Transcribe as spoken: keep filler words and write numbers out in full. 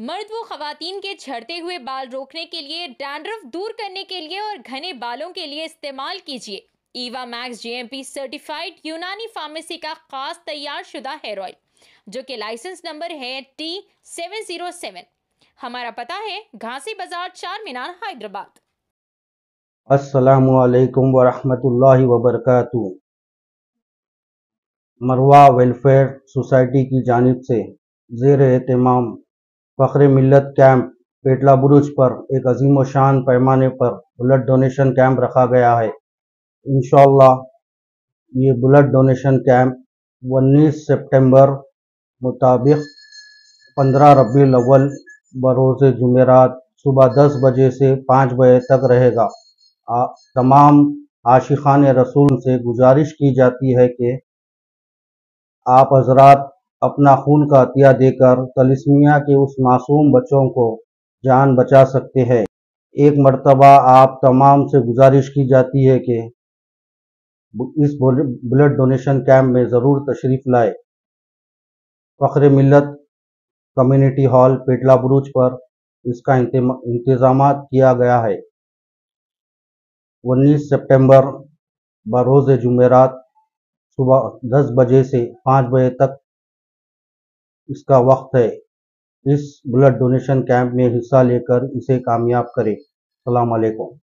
مرد و خواتین کے جھڑتے ہوئے بال روکنے کے لیے، ڈینڈرف دور کرنے کے لیے اور گھنے بالوں کے لیے استعمال کیجیے Eva Max G M P certified یونانی فارمیسی کا خاص تیار شدہ ہیئر آئل، جو کہ لائسنس نمبر ہے ٹی سیون زیرو سیون۔ ہمارا پتہ ہے گھانسی بازار، چار مینار، حیدرآباد۔ السلام علیکم ورحمۃ اللہ وبرکاتہ۔ مروہ ویلفیئر سوسائٹی کی جانب سے زیر اہتمام فخر ملت کیمپ پیٹلا برج پر ایک عظیم و شان پیمانے پر بلڈ ڈونیشن کیمپ رکھا گیا ہے۔ انشاءاللہ یہ بلڈ ڈونیشن کیمپ انیس ستمبر مطابق پندرہ ربیع الاول بروز جمعرات صبح دس بجے سے پانچ بجے تک رہے گا۔ تمام عاشقان رسول سے گزارش کی جاتی ہے کہ آپ حضرات اپنا خون کا عطیہ دے کر تلیسیمیا کے اس معصوم بچوں کو جان بچا سکتے ہیں۔ ایک مرتبہ آپ تمام سے گزارش کی جاتی ہے کہ اس بلڈ ڈونیشن کیمپ میں ضرور تشریف لائے۔ فخر ملت کمیونٹی ہال پیٹلا برج پر اس کا انتظامات کیا گیا ہے۔ انیس ستمبر بروز جمعرات صبح دس بجے سے پانچ بجے تک اس کا وقت ہے۔ اس بلڈ ڈونیشن کیمپ میں حصہ لے کر اسے کامیاب کرے۔ السلام علیکم۔